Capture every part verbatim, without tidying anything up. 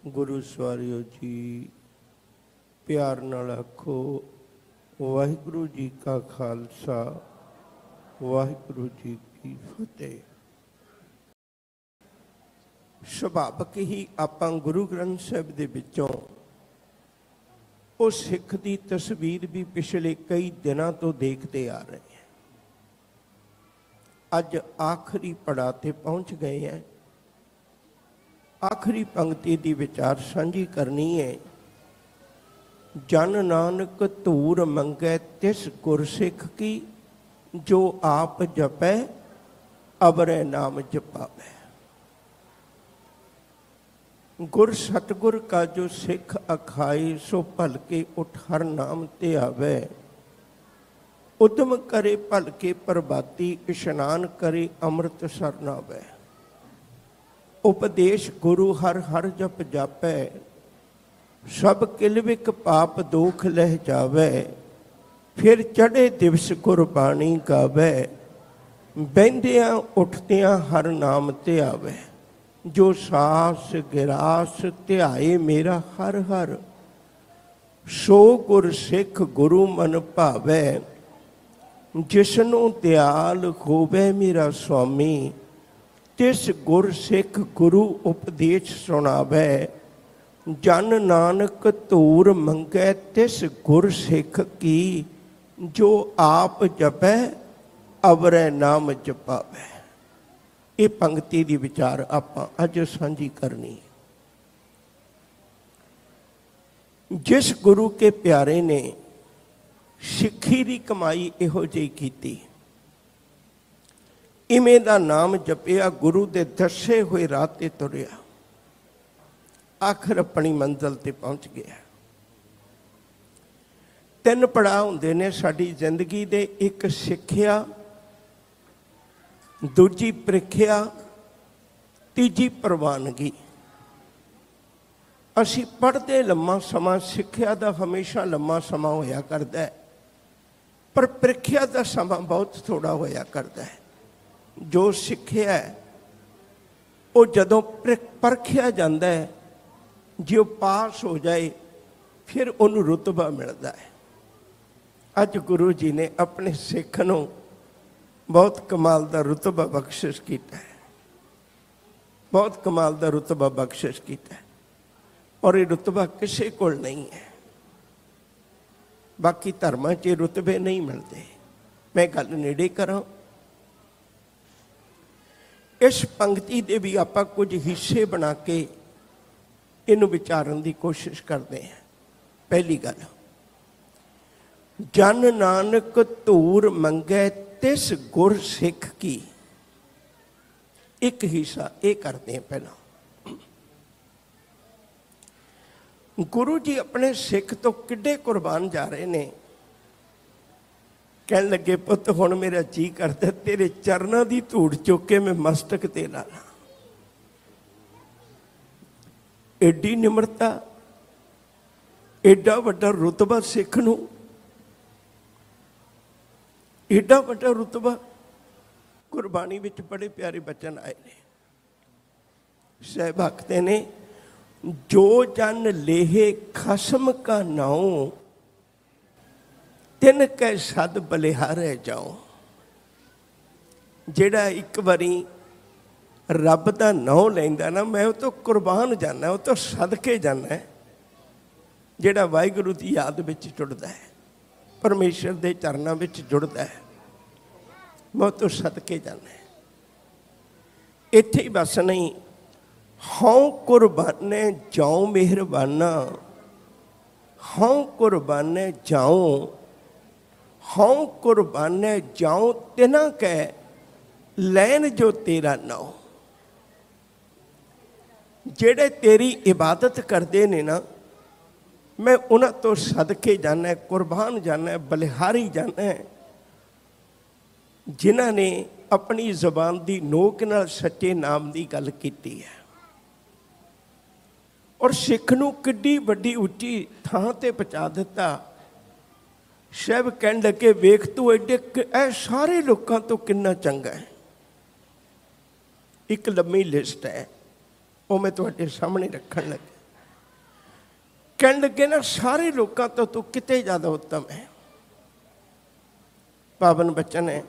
गुरु सवारियो जी प्यार नाल आखो वाहिगुरु जी का खालसा वाहिगुरु जी की फतेह। सुभावक ही आपां गुरु ग्रंथ साहिब दे विचों उस सिख की तस्वीर भी पिछले कई दिनों तो देखते आ रहे हैं। अज आखिरी पड़ाव ते पहुँच गए हैं। आखिरी पंक्ति की विचार सांझी करनी है। जन नानक धूर मंगै तिस गुरसिख की, जो आप जपै अबरै नाम जपावै। गुर सतगुर का जो सिख अखाए, सो भल के उठ हर नाम ते आवे। उद्यम करे भल के प्रभाती, इशनान करे अमृत सरनावै। उपदेश गुरु हर हर जप जापै, सब किलविक पाप दोख लह जावै। फिर चढ़े दिवस गुरबाणी गावै, बਹਿੰਦਿਆਂ उठदियां हर नाम ते आवै। जो सास गिरास ध्याए मेरा हर हर, सो गुर सिख गुरु मन भावै। जिसनों दयाल होवै मेरा स्वामी, तिस गुर सिख गुरु उपदेश सुनावै। जन नानक धूर मंगै तिस गुर सिख की, जो आप जपै अवरै नाम जपावै। ये पंक्ति की विचार आपां अज सांझी करनी। जिस गुरु के प्यारे ने सिक्खी की कमाई इहो जी की, इवें दा नाम जपिया, गुरु दे दसे हुए राह ते तुरिया, आखिर अपनी मंजिल ते पहुंच गया। तीन पड़ाव हुंदे ने साडी जिंदगी दे, एक सिक्ख्या, दूजी प्रीख्या, तीजी प्रवानगी। असी पढ़ते लम्मा समा, सिक्ख्या का हमेशा लम्मा समा होया करता है, पर प्रीख्या का समा बहुत थोड़ा होया करता है। जो सिक्ख्या है वो जदों परखिया जाता है, जो पास हो जाए फिर उन्होंने रुतबा मिलता है। अज गुरु जी ने अपने सिख नूं बहुत कमाल का रुतबा बख्शिश किया है, बहुत कमाल का रुतबा बख्शिश किया है। और ये रुतबा किसी को नहीं है। बाकी धर्मां च रुतबे नहीं मिलते। मैं गल नेड़े करा। इस पंक्ति दे भी आपां कुछ हिस्से बना के इनू विचारन की कोशिश करते हैं। पहली गल, जन नानक धूर मंगै तिस गुर सिख की। एक हिस्सा ये करते हैं। पहला गुरु जी अपने सिख तो किड्डे कुर्बान जा रहे ने। कहन लगे, पुत हुण मेरा जी करता तेरे चरणों की धूड़ चुक के मैं मस्तक ते ला ला। एडी निमरता, एडा वड्डा रुतबा सिख नूं, एडा वड्डा रुतबा। गुरबाणी विच बड़े प्यारे बचन आए ने। सहब आखते ने, जो जन लेहे खसम का नाऊ, तिन कै सद बलिहारे जाओ। जेड़ा एक बारी रब का नाम लैंदा ना, मैं वो तो कुर्बान जाना, वो तो सदके जाना। जेड़ा वाहिगुरु की याद विच जुड़दा है, परमेश्वर के चरणों विच जुड़दा है, मैं तो सदके जाना। इत्थे ही बस नहीं, हौं कुर्बाने जाऊं मेहरबाना, हौं कुर्बाने जाऊं, हौं कुर्बाने जाऊं तिना कै लैन जो तेरा नाम। जेड़े तेरी इबादत करते ने ना, मैं उन्हां तो सदके जाना, कुर्बान जाना, बलिहारी जाना, जिन्हां ने अपनी जबान की नोक नाल सच्चे नाम की गल कीती है। और सिख नूं किड्डी वड्डी उच्ची थां ते पहुँचा दिता। साहब कहन लगे, वेख तू एडे ए सारे लोगों तो कितना चंगा है। एक लम्मी लिस्ट है, वो मैं तुहाडे सामने रखण लगे। कहने लगे ना सारे लोगों तो तू किते ज़्यादा उत्तम है। पावन बचन है,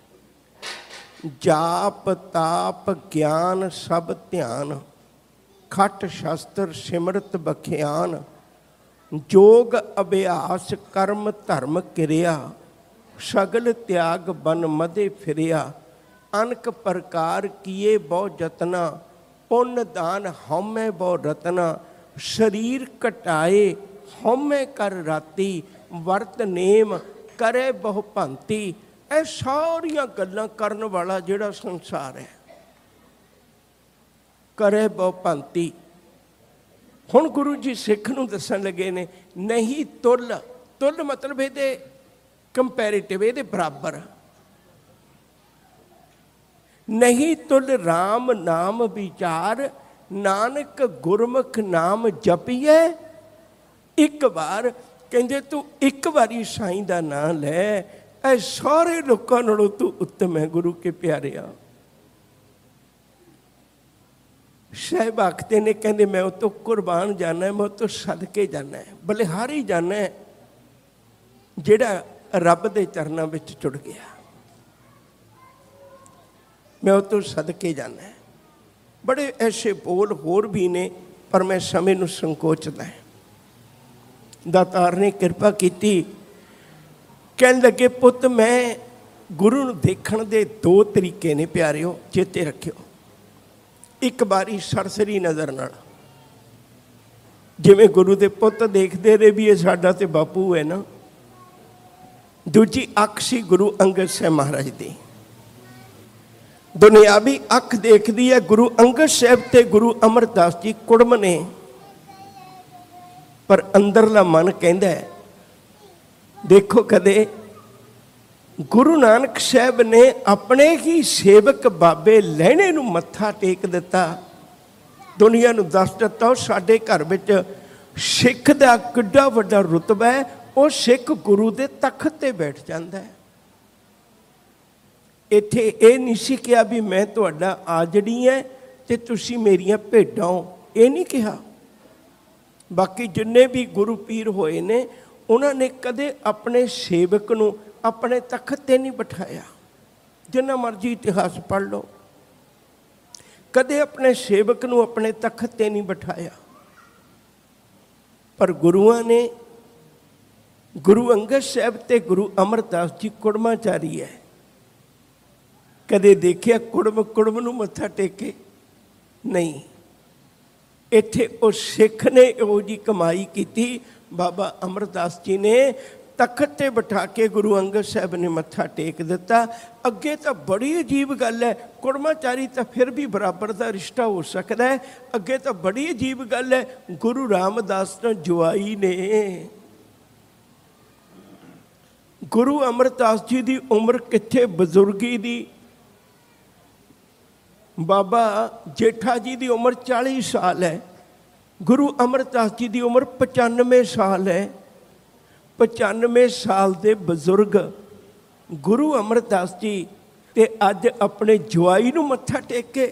जाप ताप ज्ञान सब ध्यान, खट शास्त्र सिमरत बख्यान, जोग अभ्यास कर्म धर्म किरिया, सगल त्याग बन मदे फिरिया, अनक प्रकार किए बहु जतना, पुण्य दान हौमे बहु रतना, शरीर कटाए हौमे कर राती, वर्त नेम करे बहु भांति। ਇਹ ਸਾਰੀਆਂ ਗੱਲਾਂ ਕਰਨ ਵਾਲਾ ਜਿਹੜਾ ਸੰਸਾਰ ਹੈ, ਕਰੇ ਬਹੁ ਭਾਂਤੀ। ਹੁਣ ਗੁਰੂ ਜੀ ਸਿੱਖ ਨੂੰ ਦੱਸਣ ਲੱਗੇ ਨੇ, ਨਹੀਂ ਤੁਲ, ਤੁਲ ਮਤਲਬ ਇਹਦੇ ਕੰਪੈਰੀਟਿਵ, ਇਹਦੇ ਬਰਾਬਰ। ਨਹੀਂ ਤੁਲ ਰਾਮ ਨਾਮ ਵਿਚਾਰ, ਨਾਨਕ ਗੁਰਮੁਖ ਨਾਮ ਜਪੀਏ ਇੱਕ ਵਾਰ। ਕਹਿੰਦੇ ਤੂੰ ਇੱਕ ਵਾਰੀ ਸਾਈਂ ਦਾ ਨਾਂ ਲੈ, ਇਹ ਸਾਰੇ ਲੋਕਾਂ ਨਾਲੋਂ ਤੂੰ ਉੱਤਮ ਹੈ ਗੁਰੂ ਕੇ ਪਿਆਰਿਆ। ਸਾਹਿਬ ਆਖਦੇ ਨੇ, ਕਹਿੰਦੇ ਮੈਂ ਉਹ ਤੋਂ ਕੁਰਬਾਨ ਜਾਣਾ, ਮੈਂ ਉਹ ਤੋਂ ਸਦਕੇ ਜਾਣਾ, ਬਲਿਹਾਰੀ ਜਾਣਾ ਜਿਹੜਾ ਰੱਬ ਦੇ ਚਰਨਾਂ ਵਿੱਚ ਜੁੜ ਗਿਆ। ਮੈਂ ਉਹ ਤੋਂ ਸਦਕੇ ਜਾਣਾ। ਬੜੇ ਐਸੇ ਬੋਲ ਹੋਰ ਵੀ ਨੇ, ਪਰ ਮੈਂ ਸਮੇਂ ਨੂੰ ਸੰਕੋਚਦਾ। ਦਾਤਾਰ ਨੇ ਕਿਰਪਾ ਕੀਤੀ, ਕਹਿਣ ਲੱਗੇ ਪੁੱਤ ਮੈਂ ਗੁਰੂ ਨੂੰ ਦੇਖਣ ਦੇ ਦੋ ਤਰੀਕੇ ਨੇ ਪਿਆਰਿਓ, ਚੇਤੇ ਰੱਖਿਓ। ਇੱਕ ਵਾਰੀ ਸਰਸਰੀ ਨਜ਼ਰ ਨਾਲ, ਜਿਵੇਂ ਗੁਰੂ ਦੇ ਪੁੱਤ ਦੇਖਦੇ ਰਹੇ ਵੀ ਇਹ ਸਾਡਾ ਤੇ ਬਾਪੂ ਹੈ ਨਾ। ਦੂਜੀ ਅੱਖ ਸੀ ਗੁਰੂ ਅੰਗਦ ਸਾਹਿਬ ਮਹਾਰਾਜ ਦੀ। ਦੁਨਿਆਵੀ ਅੱਖ ਦੇਖਦੀ ਹੈ ਗੁਰੂ ਅੰਗਦ ਸਾਹਿਬ ਤੇ ਗੁਰੂ ਅਮਰਦਾਸ ਜੀ ਕੁੜਮ ਨੇ, ਪਰ ਅੰਦਰਲਾ ਮਨ ਕਹਿੰਦਾ ਹੈ। ਦੇਖੋ ਕਦੇ ਗੁਰੂ ਨਾਨਕ ਸਾਹਿਬ ਨੇ ਆਪਣੇ ਹੀ ਸੇਵਕ ਬਾਬੇ ਲਹਿਣੇ ਨੂੰ ਮੱਥਾ ਟੇਕ ਦਿੱਤਾ, ਦੁਨੀਆ ਨੂੰ ਦੱਸ ਦਿੱਤਾ ਸਾਡੇ ਘਰ ਵਿੱਚ ਸਿੱਖ ਦਾ ਕਿੱਡਾ ਵੱਡਾ ਰੁਤਬਾ ਹੈ। ਉਹ ਸਿੱਖ ਗੁਰੂ ਦੇ ਤਖਤ ਤੇ ਬੈਠ ਜਾਂਦਾ ਹੈ। ਇੱਥੇ ਇਹ ਨਹੀਂ ਸੀ ਕਿਹਾ ਵੀ ਮੈਂ ਤੁਹਾਡਾ ਆਜੜੀ ਹੈ ਤੇ ਤੁਸੀਂ ਮੇਰੀਆਂ ਭੇਡਾਂ ਹੋ, ਇਹ ਨਹੀਂ ਕਿਹਾ। ਬਾਕੀ ਜਿੰਨੇ ਵੀ ਗੁਰੂ ਪੀਰ ਹੋਏ ਨੇ, ਉਹਨਾਂ ਨੇ ਕਦੇ ਆਪਣੇ ਸੇਵਕ ਨੂੰ ਆਪਣੇ ਤਖਤ 'ਤੇ ਨਹੀਂ ਬਿਠਾਇਆ। ਜਿੰਨਾ ਮਰਜ਼ੀ ਇਤਿਹਾਸ ਪੜ੍ਹ ਲਓ, ਕਦੇ ਆਪਣੇ ਸੇਵਕ ਨੂੰ ਆਪਣੇ ਤਖਤ 'ਤੇ ਨਹੀਂ ਬਿਠਾਇਆ। ਪਰ ਗੁਰੂਆਂ ਨੇ, ਗੁਰੂ ਅੰਗਦ ਸਾਹਿਬ ਤੇ ਗੁਰੂ ਅਮਰਦਾਸ ਜੀ ਕੁੜਮਾਚਾਰੀ ਹੈ, ਕਦੇ ਦੇਖਿਆ ਕੁੜਮ ਕੁੜਮ ਨੂੰ ਮੱਥਾ ਟੇਕੇ? ਨਹੀਂ। ਇੱਥੇ ਉਹ ਸਿੱਖ ਨੇ ਇਹੋ ਜਿਹੀ ਕਮਾਈ ਕੀਤੀ। ਬਾਬਾ ਅਮਰਦਾਸ ਜੀ ਨੇ ਤਖਤ 'ਤੇ ਬਿਠਾ ਕੇ ਗੁਰੂ ਅੰਗਦ ਸਾਹਿਬ ਨੇ ਮੱਥਾ ਟੇਕ ਦਿੱਤਾ। ਅੱਗੇ ਤਾਂ ਬੜੀ ਅਜੀਬ ਗੱਲ ਹੈ, ਕੁੜਮਾਚਾਰੀ ਤਾਂ ਫਿਰ ਵੀ ਬਰਾਬਰ ਦਾ ਰਿਸ਼ਤਾ ਹੋ ਸਕਦਾ ਹੈ। ਅੱਗੇ ਤਾਂ ਬੜੀ ਅਜੀਬ ਗੱਲ ਹੈ, ਗੁਰੂ ਰਾਮਦਾਸ ਨੂੰ ਜਵਾਈ ਨੇ। ਗੁਰੂ ਅਮਰਦਾਸ ਜੀ ਦੀ ਉਮਰ ਕਿੱਥੇ ਬਜ਼ੁਰਗੀ ਦੀ। ਬਾਬਾ ਜੇਠਾ ਜੀ ਦੀ ਉਮਰ ਚਾਲੀ ਸਾਲ ਹੈ, ਗੁਰੂ ਅਮਰਦਾਸ ਜੀ ਦੀ ਉਮਰ ਪਚਾਨਵੇਂ ਸਾਲ ਹੈ। ਪਚਾਨਵੇਂ ਸਾਲ ਦੇ ਬਜ਼ੁਰਗ ਗੁਰੂ ਅਮਰਦਾਸ ਜੀ ਤੇ ਅੱਜ ਆਪਣੇ ਜਵਾਈ ਨੂੰ ਮੱਥਾ ਟੇਕ ਕੇ।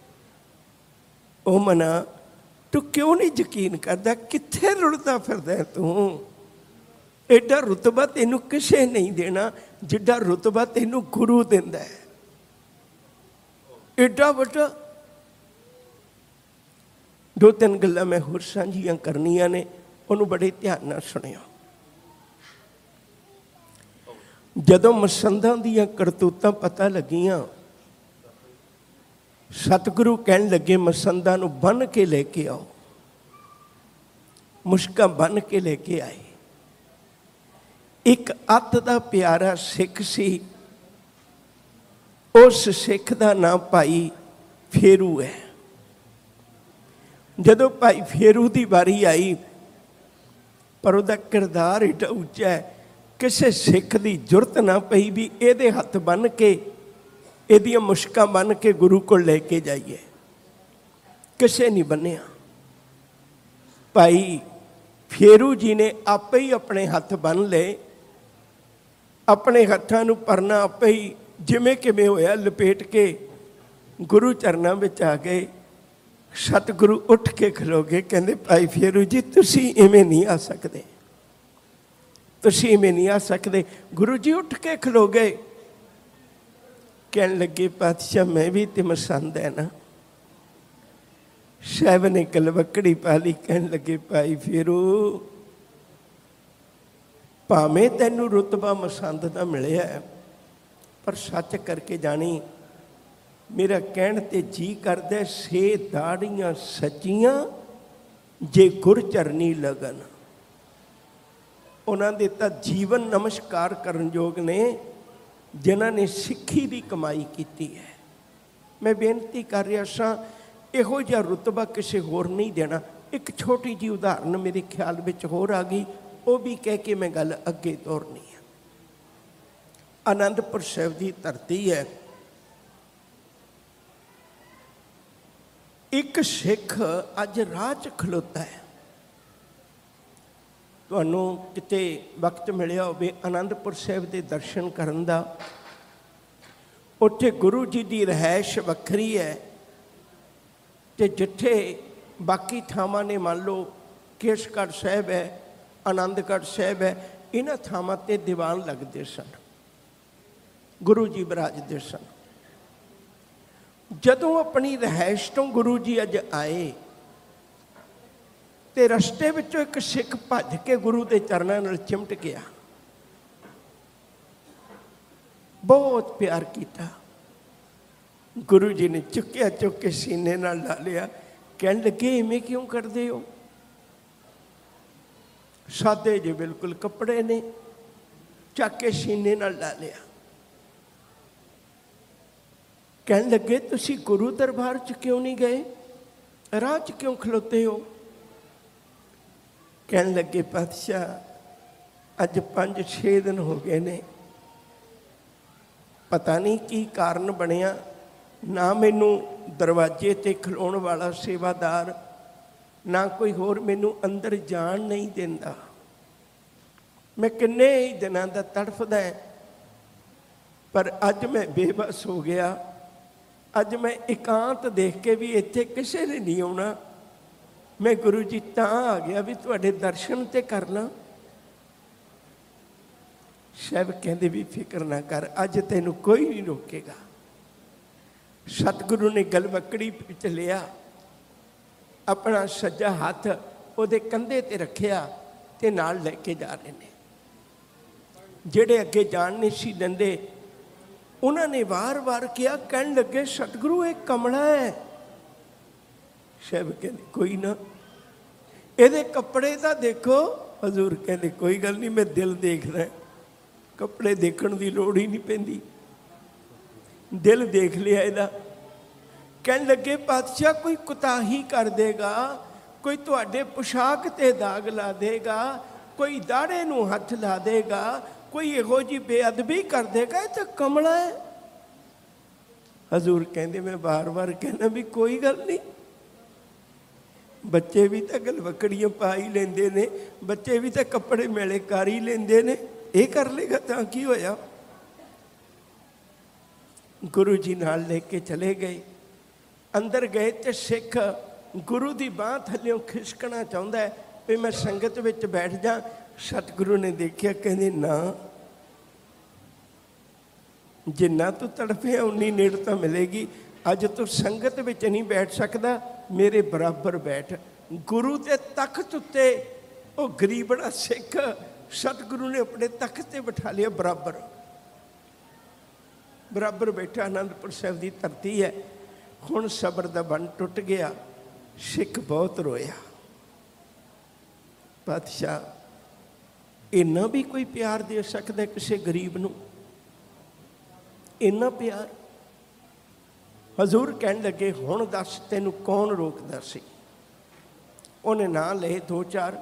ਉਹ ਮਨਾ, ਤੂੰ ਕਿਉਂ ਨਹੀਂ ਯਕੀਨ ਕਰਦਾ? ਕਿੱਥੇ ਰੁਲਦਾ ਫਿਰਦਾ ਤੂੰ? ਐਡਾ ਰੁਤਬਾ ਤੈਨੂੰ ਕਿਸੇ ਨਹੀਂ ਦੇਣਾ ਜਿੱਡਾ ਰੁਤਬਾ ਤੈਨੂੰ ਗੁਰੂ ਦਿੰਦਾ ਹੈ। ਐਡਾ ਵੱਡਾ। ਦੋ ਤਿੰਨ ਗੱਲਾਂ ਮੈਂ ਹੋਰ ਸਾਂਝੀਆਂ ਕਰਨੀਆਂ ਨੇ, ਉਹਨੂੰ ਬੜੇ ਧਿਆਨ ਨਾਲ ਸੁਣਿਓ। ਜਦੋਂ ਮਸੰਦਾਂ ਦੀਆਂ ਕਰਤੂਤਾਂ ਪਤਾ ਲੱਗੀਆਂ, ਸਤਿਗੁਰੂ ਕਹਿਣ ਲੱਗੇ ਮਸੰਦਾਂ ਨੂੰ ਬੰਨ੍ਹ ਕੇ ਲੈ ਕੇ ਆਓ। ਮੁਸ਼ਕਾਂ ਬੰਨ੍ਹ ਕੇ ਲੈ ਕੇ ਆਏ। ਇੱਕ ਅੱਤ ਦਾ ਪਿਆਰਾ ਸਿੱਖ ਸੀ, ਉਸ ਸਿੱਖ ਦਾ ਨਾਮ ਭਾਈ ਫੇਰੂ ਹੈ। ਜਦੋਂ ਭਾਈ ਫੇਰੂ ਦੀ ਵਾਰੀ ਆਈ, ਪਰ ਉਹਦਾ ਕਿਰਦਾਰ ਏਡਾ ਉੱਚਾ ਹੈ, ਕਿਸੇ ਸਿੱਖ ਦੀ ਜ਼ਰੂਰਤ ਨਾ ਪਈ ਵੀ ਇਹਦੇ ਹੱਥ ਬੰਨ੍ਹ ਕੇ, ਇਹਦੀਆਂ ਮੁਸ਼ਕਾਂ ਬੰਨ੍ਹ ਕੇ ਗੁਰੂ ਕੋਲ ਲੈ ਕੇ ਜਾਈਏ। ਕਿਸੇ ਨਹੀਂ ਬੰਨਿਆ। ਭਾਈ ਫੇਰੂ ਜੀ ਨੇ ਆਪੇ ਹੀ ਆਪਣੇ ਹੱਥ ਬੰਨ੍ਹ ਲਏ। ਆਪਣੇ ਹੱਥਾਂ ਨੂੰ ਪਰਨਾ ਆਪੇ ਹੀ ਜਿਵੇਂ ਕਿਵੇਂ ਹੋਇਆ ਲਪੇਟ ਕੇ ਗੁਰੂ ਚਰਨਾਂ ਵਿੱਚ ਆ ਗਏ। सतगुरु उठ के खलो गए, कहते भाई फेरू जी तुसी इवें नहीं आ सकते, तुसी इवें नहीं आ सकते। गुरु जी उठ के खलो गए, कहन लगे पातशाह मैं भी ते मसंद है ना। साहब ने गलवकड़ी पा ली, कहन लगे भाई फेरू भावें तैनू रुतबा मसंद का मिलिया पर सच करके जानी मेरा कहण ते जी करदे से दाड़ियां सचियां जे गुर चरनी लगन। उन्हां दे तां जीवन नमस्कार करन योग ने जिन्हां ने सिੱਖੀ ਦੀ कमाई की है। मैं बेनती कर रहा सां इहो जिहा रुतबा किसी होर नहीं देना। एक छोटी जी उदाहरण मेरे ख्याल में होर आ गई, वो भी कह के मैं गल अगे तोरनी है। आनंदपुर साहिब की धरती है, एक सिख अज राह च खलोता है। तुहानूं किते वक्त मिलिया होवे आनंदपुर साहिब के दर्शन करन दा, उत्थे गुरु जी की रहायश वखरी है ते जिथे बाकी थावां ने मान लो केसगढ़ साहिब है, आनंदगढ़ साहिब है, इन्हां थावां ते दीवान लगते सन, गुरु जी विराजते सन। जदों अपनी रहायश तो गुरु जी अज आए तो रस्ते विचों एक सिख भज के गुरु के चरणों नाल चिमट गया, बहुत प्यार किया। गुरु जी ने चुक्या, चुक के सीने नाल ला लिया, कहन लगे इवें क्यों करते हो? सादे जे बिल्कुल कपड़े ने, चक के सीने नाल ला लिया। कहन लगे तुसी गुरु दरबार च क्यों नहीं गए, राह च क्यों खलोते हो? कहन लगे पातशाह अज पांच छे दिन हो गए ने, पता नहीं की कारण बनिया, ना मैनू दरवाजे ते खलोण वाला सेवादार ना कोई होर मैनू अंदर जान नहीं देंदा। मैं किन्ने ही दिनां दा तड़फदा है, पर अज मैं बेबस हो गया। अज मैं एकांत देख के भी इत्थे किसी ने नहीं आउणा, मैं गुरु जी तां आ गया भी तुहाडे दर्शन ते कर लां। साहब कहंदे भी फिक्र ना कर, अज तैनू कोई नहीं रोकेगा। सतगुरु ने गलवकड़ी विच लिया, अपना सज्जा हाथ उहदे कंधे ते रखिया ते नाल लैके जा रहे ने। जिहड़े अगे जान नहीं सी दिंदे उन्होंने वार वार किया, कहन लगे सतगुरु एक कमला है। साहब कहते कोई ना, ਇਹਦੇ कपड़े तो देखो। हजूर कहते कोई गल नहीं, मैं दिल देखना, कपड़े देखने की लोड़ ही नहीं पैंदी, दिल देख लिया ਇਹਦਾ। कहन लगे पातशाह कोई कुताही कर देगा, कोई तुहाडे पोशाक ते दाग ला देगा, कोई दाड़े नूं हथ ला देगा, कोई इहो जी बेअदबी कर देगा, ये तो कमला है। हजूर कहते मैं बार बार कहना भी कोई गल नहीं, बच्चे भी तो गलवकड़ियां पा ही लेंदे ने, बच्चे भी तो कपड़े मेले कर ही लेंदे ने, ये कर लेगा तो की होया। गुरु जी नाल लेके चले गए, अंदर गए तो सिख गुरु की बांह थल्लों खिसकना चाहता है भी मैं संगत विच बैठ जा। सतगुरु ने देखिया, कहते ना जिन्ना तू तड़फे उन्नी नेड़ता मिलेगी। अज तू संगत विच नहीं बैठ सकता, मेरे बराबर बैठ। गुरु के तख्त उत्ते वो गरीबड़ा सिख सतगुरु ने अपने तख्त ते बिठा लिया, बराबर बराबर बैठा। आनंदपुर साहिब की धरती है। हुण सबर का बन टुट गया, सिख बहुत रोया। पातशाह इन्ना भी कोई प्यार दे सकता किसी गरीब नूं, इन्ना प्यार? हजूर कहन लगे हुण दस तैनू कौन रोकदा सी? उन्हें ना ले दो चार।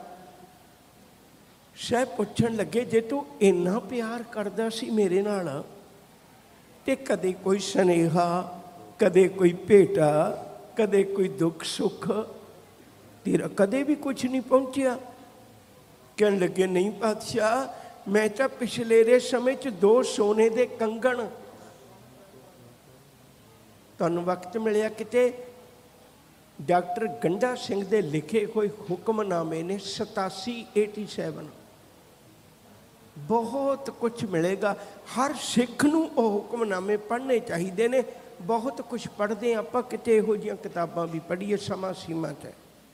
साहब पुछण लगे जे तू इन्ना प्यार करदा सी मेरे नाल ते कदे कोई सनेहा, कदे कोई भेटा, कदे कोई दुख सुख तेरा कदे भी कुछ नहीं पहुंचिया? कहन लगे नहीं पातशाह, मैं तो पिछले समय च दो सोने दे कंगण, तुहानूं वक्त मिलिया किते डॉक्टर गंडा सिंह के लिखे हुए हुक्मनामे ने सतासी एटी सैवन बहुत कुछ मिलेगा। हर सिख नूं वो हुक्मनामे पढ़ने चाहिए ने। बहुत कुछ पढ़ते आप किते इहो जिहियां किताबां भी पढ़ीए, समा सीमा च।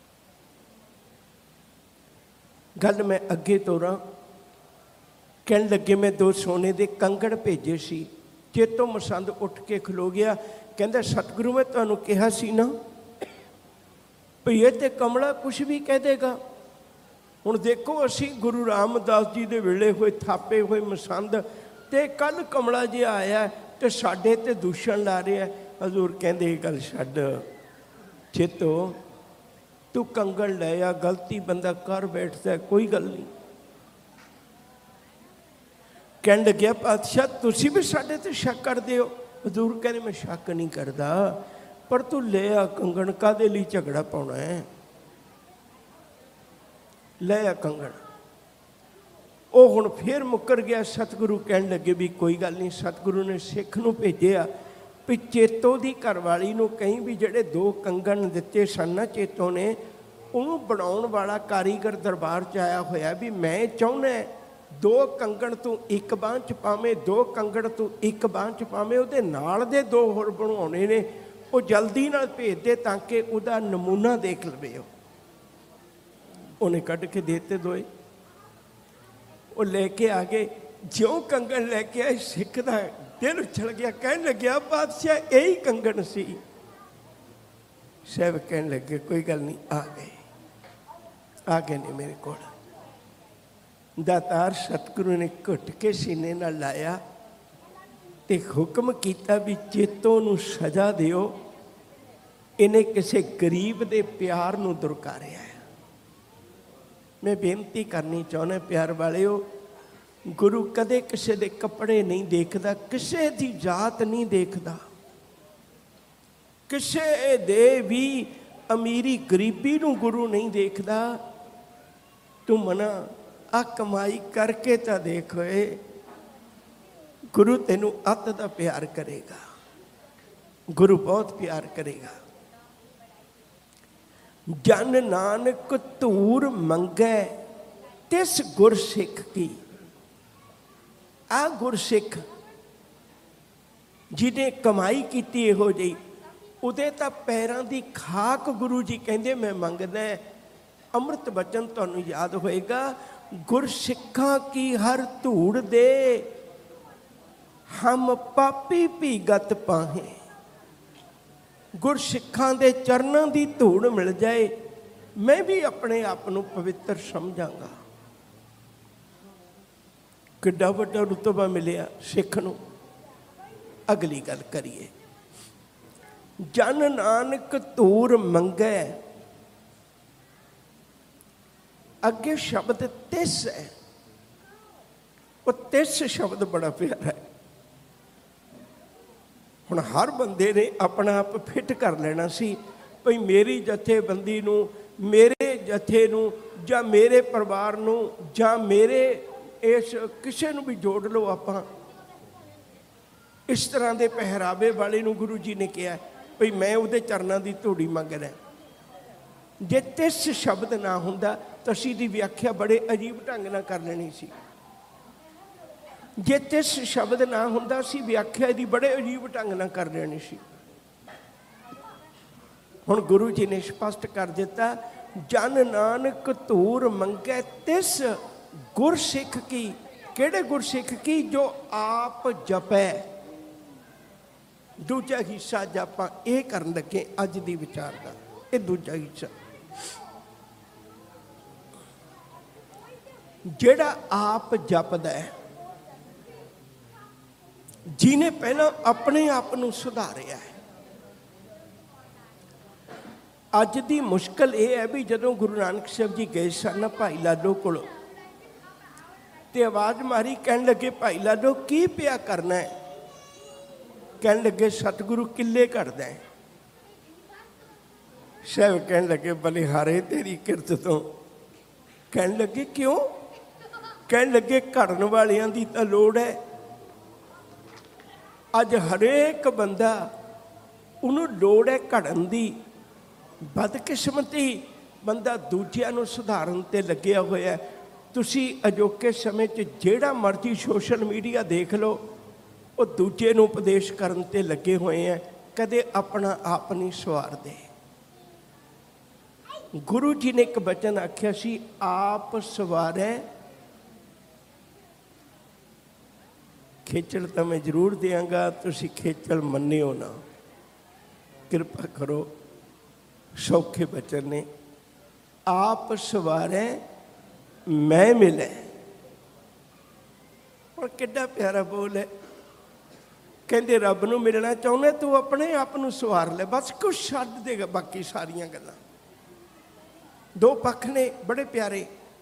गल मैं अगे तोरां, कहन लगे मैं दो सोने के कंगड़ भेजे सी। चेतों मसंद उठ के खलो गया, कहंदा सतगुरु मैं तुहानूं कहा सी ना भी ये तो कमला कुछ भी कह देगा। हुण देखो असी गुरु रामदास जी के वेले हुए थापे हुए मसंद ते कल कमला जी आया तो साडे ते दूषण ला रहा है। हजूर कहंदे गल छड्ड चेतो, तू कंगड़ ले आ, गलती बंदा कर बैठता है, कोई गल नहीं। कहन लग्या पातशाह तुसी भी साडे ते शक करदे हो। हजूर कहने मैं शक नहीं करता, पर तू ले आ कंगण, कादे लई झगड़ा पाउणा है, ले आ कंगण। वो हुण फिर मुकर गया। सतगुरु कहन लगे भी कोई गल नहीं। सतगुरु ने सिख नूं भेजिया भी चेतो दी घरवाली नूं कहीं भी जिहड़े दो कंगण दिते सन ना चेतो ने, उहनूं बनाउण वाला कारीगर दरबार च आया होया भी मैं चाहुंदा दो कंगण तू एक बांह च पावें, दो कंगण तू एक बांह च पावें, उहदे नाल दे दो होर बनवाउणे ने, वो जल्दी नाल भेज दे ताकि उहदा नमूना देख लवे। उन्हें कढ़ के देते दोए, वो लेके आ गए। ज्यों कंगण लैके आए सिख दा दिल उछल गया। कहन लग्या बादशाह यही कंगण सी। साहब कहन लगे कोई गल नहीं, आ गए आ गए ने मेरे को। दातार सतगुरु ने घुट के सीने नाल लाया ते हुक्म किया भी चेतों नूं सजा दिओ, इन्हें किसी गरीब दे प्यार नूं दुरकारिया है। मैं बेनती करनी चाहना प्यार वालिओ, गुरु कदे किसी दे कपड़े नहीं देखदा, किसी दी जात नहीं देखदा, किसी दे भी अमीरी गरीबी नूं गुरु नहीं देखदा। तू मना आ कमाई करके तो देख, गुरु तेनू अत दा प्यार करेगा, गुरु बहुत प्यार करेगा। जन नानक धूर मंगै तिस गुरसिख की। आ गुरसिख जिन्हें कमाई की इहो जी, उहदे तां पैरां दी खाक गुरु जी कहंदे मैं मंगदा। अमृत बचन तुहानूं याद होएगा, गुरसिखां की हर धूड़ दे हम पापी भीगत पाहे। गुरसिखां दे चरनां दी धूड़ मिल जाए, मैं भी अपने आप को पवित्र समझांगा। किड्डा वड्डा रुतबा मिलिया सिख नूं। अगली गल करिए, जन नानक धूर मंगै। अगे शब्द तिस है, वो तिस शब्द बड़ा प्यारा है। हुण हर बंदे ने अपना आप फिट कर लेना सी भई मेरी जथेबंदी नूं, मेरे जथे नूं, जां मेरे परिवार नूं, जां मेरे इस किसी नूं भी जोड़ लो। आपां इस तरह के पहरावे वाले नूं गुरु जी ने कहा भई मैं उहदे चरनां दी धूड़ी मंगदा। जे तिस शब्द ना हुंदा तां असीं दी व्याख्या बड़े अजीब ढंग नाल कर लेनी सी। जे तिस शब्द ना हुंदा सी व्याख्या दी बड़े अजीब ढंग नाल कर लेनी सी। हुण गुरु जी ने स्पष्ट कर दिता, जन नानक धूर मंगै तिस गुरसिख की। किहड़े गुरसिख की? जो आप जपै। दूजा हिस्सा अज आपां इह करन लगे अज दी विचार दा, इह दूजा हिस्सा जिहड़ा आप जपदा है, जिन्हें पहला अपने आप को सुधारिया है। अज की मुश्किल यह है भी जदों गुरु नानक साहब जी गए सन भाई लाडो कोल ते आवाज़ मारी, कहन लगे भाई लाडो की पिया करना है? कहन लगे सतगुरु किले करदा है। साहब कहन लगे बलिहारे तेरी किरत तो। कहन लगे क्यों? कहन लगे घड़न वालियां दी तां लोड़ है। अज हरेक बंदा उन्होंने लोड़ है घड़न दी, ਬਦਕਿਸਮਤੀ ਬੰਦਾ ਦੂਜਿਆਂ ਨੂੰ ਸੁਧਾਰਨ ਤੇ ਲੱਗਿਆ ਹੋਇਆ। ਤੁਸੀਂ ਅਜੋਕੇ ਸਮੇਂ 'ਚ ਜਿਹੜਾ ਮਰਜ਼ੀ ਸੋਸ਼ਲ ਮੀਡੀਆ ਦੇਖ ਲਓ, ਉਹ ਦੂਜੇ ਨੂੰ ਉਪਦੇਸ਼ ਕਰਨ ਤੇ ਲੱਗੇ ਹੋਏ ਹੈ, ਕਦੇ ਆਪਣਾ ਆਪ ਨਹੀਂ ਸਵਾਰਦੇ। ਗੁਰੂ ਜੀ ਨੇ ਇੱਕ ਬਚਨ ਆਖਿਆ ਸੀ, ਆਪ ਸਵਾਰੈ। ਖੇਚਲ ਤਾਂ ਮੈਂ ਜ਼ਰੂਰ ਦਿਆਂਗਾ, ਤੁਸੀਂ ਖੇਚਲ ਮੰਨਿਓ ਨਾ, ਕਿਰਪਾ ਕਰੋ। ਸੌਖੇ ਬਚਨ ਨੇ, ਆਪ ਸਵਾਰੈ ਮੈਂ ਮਿਲੈ। और कितना प्यारा बोल है, कहते रब नूं मिलना चाहुंदे तू अपने आप नूं सवार ले, बस कुछ छड्ड देगा बाकी सारियां गल्लां। दो पक्ष ने बड़े प्यारे,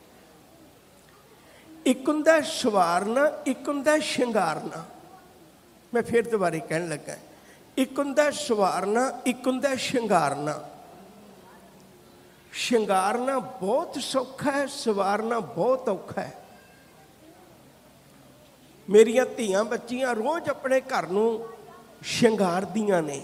एक हुंदा सवारना, एक हुंदा शिंगारना। मैं फिर दोबारे कहन लगा, एक हुंदा सवारना, एक हुंदा शिंगारना। शिंगारना बहुत सौखा है, सवारना बहुत औखा है। मेरिया धीआं बच्चियां रोज़ अपने घर नूं शिंगारदियां ने।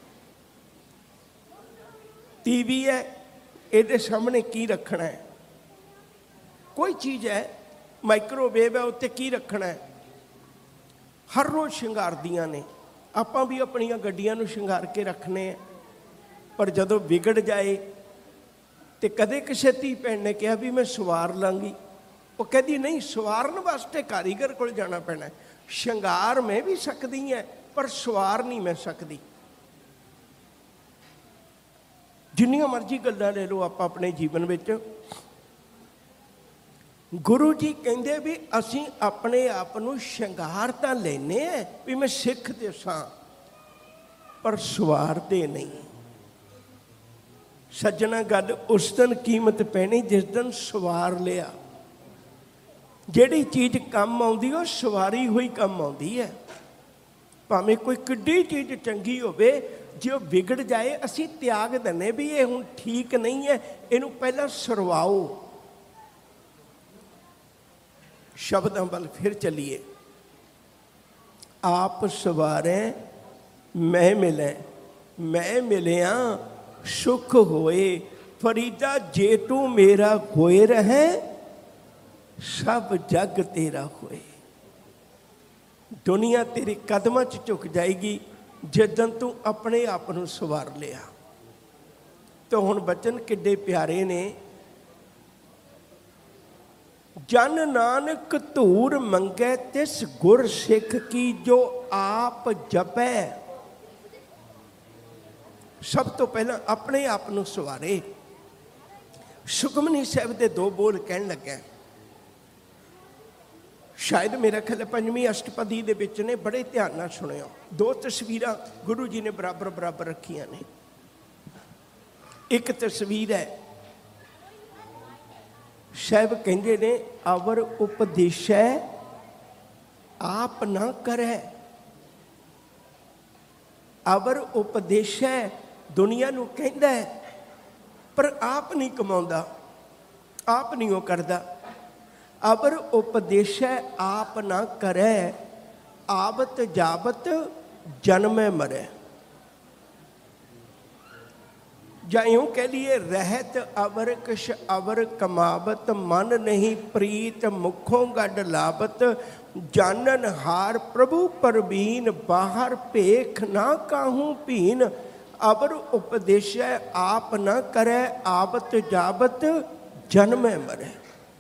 टीवी है, ਇਹਦੇ ਸਾਹਮਣੇ ਕੀ ਰੱਖਣਾ ਹੈ, ਕੋਈ ਚੀਜ਼ ਹੈ, ਮਾਈਕ੍ਰੋਵੇਵ ਹੈ, ਉੱਤੇ ਕੀ ਰੱਖਣਾ ਹੈ, ਹਰ ਰੋਜ਼ ਸ਼ਿੰਗਾਰਦੀਆਂ ਨੇ। ਆਪਾਂ ਵੀ ਆਪਣੀਆਂ ਗੱਡੀਆਂ ਨੂੰ ਸ਼ਿੰਗਾਰ ਕੇ ਰੱਖਣੇ ਆ, ਪਰ ਜਦੋਂ ਵਿਗੜ ਜਾਏ ਤੇ ਕਦੇ ਕਿਸੇ ਧੀ ਭੈਣ ਨੇ ਕਿਹਾ ਵੀ ਮੈਂ ਸਵਾਰ ਲਾਂਗੀ, ਉਹ ਕਹਿੰਦੀ ਨਹੀਂ, ਸਵਾਰਨ ਵਾਸਤੇ ਕਾਰੀਗਰ ਕੋਲ ਜਾਣਾ ਪੈਣਾ। ਸ਼ਿੰਗਾਰ ਮੈਂ ਵੀ ਸਕਦੀ ਹਾਂ, ਪਰ ਸਵਾਰ ਨਹੀਂ ਮੈਂ ਸਕਦੀ। ਜਿੰਨੀਆਂ ਮਰਜ਼ੀ ਗੱਲਾਂ ਲੈ ਲਓ ਆਪਾਂ ਆਪਣੇ ਜੀਵਨ ਵਿੱਚ, ਗੁਰੂ ਜੀ ਕਹਿੰਦੇ ਵੀ ਅਸੀਂ ਆਪਣੇ ਆਪ ਨੂੰ ਸ਼ਿੰਗਾਰ ਤਾਂ ਲੈਨੇ ਆ ਵੀ ਮੈਂ ਸਿੱਖ ਤੇ ਸਾਂ, ਪਰ ਸਵਾਰਦੇ ਨਹੀਂ। ਸੱਜਣਾ ਗੱਲ ਉਸ ਦਿਨ ਕੀਮਤ ਪੈਣੀ ਜਿਸ ਦਿਨ ਸਵਾਰ ਲਿਆ। ਜਿਹੜੀ ਚੀਜ਼ ਕੰਮ ਆਉਂਦੀ ਉਹ ਸਵਾਰੀ ਹੋਈ ਕੰਮ ਆਉਂਦੀ ਹੈ। ਭਾਵੇਂ ਕੋਈ ਕਿੱਡੀ ਚੀਜ਼ ਚੰਗੀ ਹੋਵੇ, ਜੇ ਉਹ ਵਿਗੜ ਜਾਏ ਅਸੀਂ ਤਿਆਗ ਦਿੰਦੇ ਵੀ ਇਹ ਹੁਣ ਠੀਕ ਨਹੀਂ ਹੈ, ਇਹਨੂੰ ਪਹਿਲਾਂ ਸਰਵਾਓ। ਸ਼ਬਦਾਂ ਵੱਲ ਫਿਰ ਚੱਲੀਏ, ਆਪ ਸਵਾਰੈ ਮੈਂ ਮਿਲੈ। ਮੈਂ ਮਿਲਿਆ ਸੁਖ ਹੋਏ, ਫਰੀਦਾ ਜੇ ਤੂੰ ਮੇਰਾ ਹੋਏ ਰਹੈ, ਸਭ ਜਗ ਤੇਰਾ ਹੋਏ। ਦੁਨੀਆ ਤੇਰੇ ਕਦਮਾਂ 'ਚ ਝੁਕ ਜਾਏਗੀ ਜਦੋਂ ਤੂੰ ਆਪਣੇ ਆਪ ਨੂੰ ਸਵਾਰ ਲਿਆ। ਤਾਂ ਹੁਣ ਬਚਨ ਕਿੱਡੇ ਪਿਆਰੇ ਨੇ, ਜਨ ਨਾਨਕ ਧੂਰ ਮੰਗੈ ਤਿਸ ਗੁਰ ਸਿੱਖ ਕੀ, ਜੋ ਆਪ ਜਪੈ। ਸਭ ਤੋਂ ਪਹਿਲਾਂ ਆਪਣੇ ਆਪ ਨੂੰ ਸਵਾਰੇ। ਸੁਖਮਨੀ ਸਾਹਿਬ ਦੇ ਦੋ ਬੋਲ ਕਹਿਣ ਲੱਗਾ, ਸ਼ਾਇਦ ਮੇਰਾ ਖਿਆਲ ਪੰਜਵੀਂ ਅਸ਼ਟਪਦੀ ਦੇ ਵਿੱਚ ਨੇ, ਬੜੇ ਧਿਆਨ ਨਾਲ ਸੁਣਿਓ। ਦੋ ਤਸਵੀਰਾਂ ਗੁਰੂ ਜੀ ਨੇ ਬਰਾਬਰ ਬਰਾਬਰ ਰੱਖੀਆਂ ਨੇ। ਇੱਕ ਤਸਵੀਰ ਹੈ, ਸਾਹਿਬ ਕਹਿੰਦੇ ਨੇ, ਅਵਰ ਉਪਦੇਸ਼ੈ ਆਪ ਨਾ ਕਰੈ। ਅਵਰ ਉਪਦੇਸ਼ੈ ਦੁਨੀਆ ਨੂੰ ਕਹਿੰਦਾ ਹੈ, ਪਰ ਆਪ ਨਹੀਂ ਕਮਾਉਂਦਾ, ਆਪ ਨਹੀਂ ਉਹ ਕਰਦਾ। ਅਵਰ ਉਪਦੇਸ਼ੈ ਆਪ ਨਾ ਕਰੈ, ਆਵਤ ਜਾਵਤ ਜਨਮੈ ਮਰੈ। ਜਾਂ ਇਉਂ ਕਹਿ ਲਈਏ, ਰਹਿਤ ਅਵਰ ਕਿਛ ਅਵਰ ਕਮਾਵਤ, ਮਨ ਨਹੀਂ ਪ੍ਰੀਤ ਮੁਖੋਂ ਗੱਡ ਲਾਵਤ। ਜਾਨਨ ਹਾਰ ਪ੍ਰਭੂ ਪਰਬੀਨ, ਬਾਹਰ ਭੇਖ ਨਾ ਕਾਹੂ ਭੀਨ। ਅਵਰ ਉਪਦੇਸ਼ੈ ਆਪ ਨਾ ਕਰੈ, ਆਵਤ ਜਾਵਤ ਜਨਮੈ ਮਰੈ।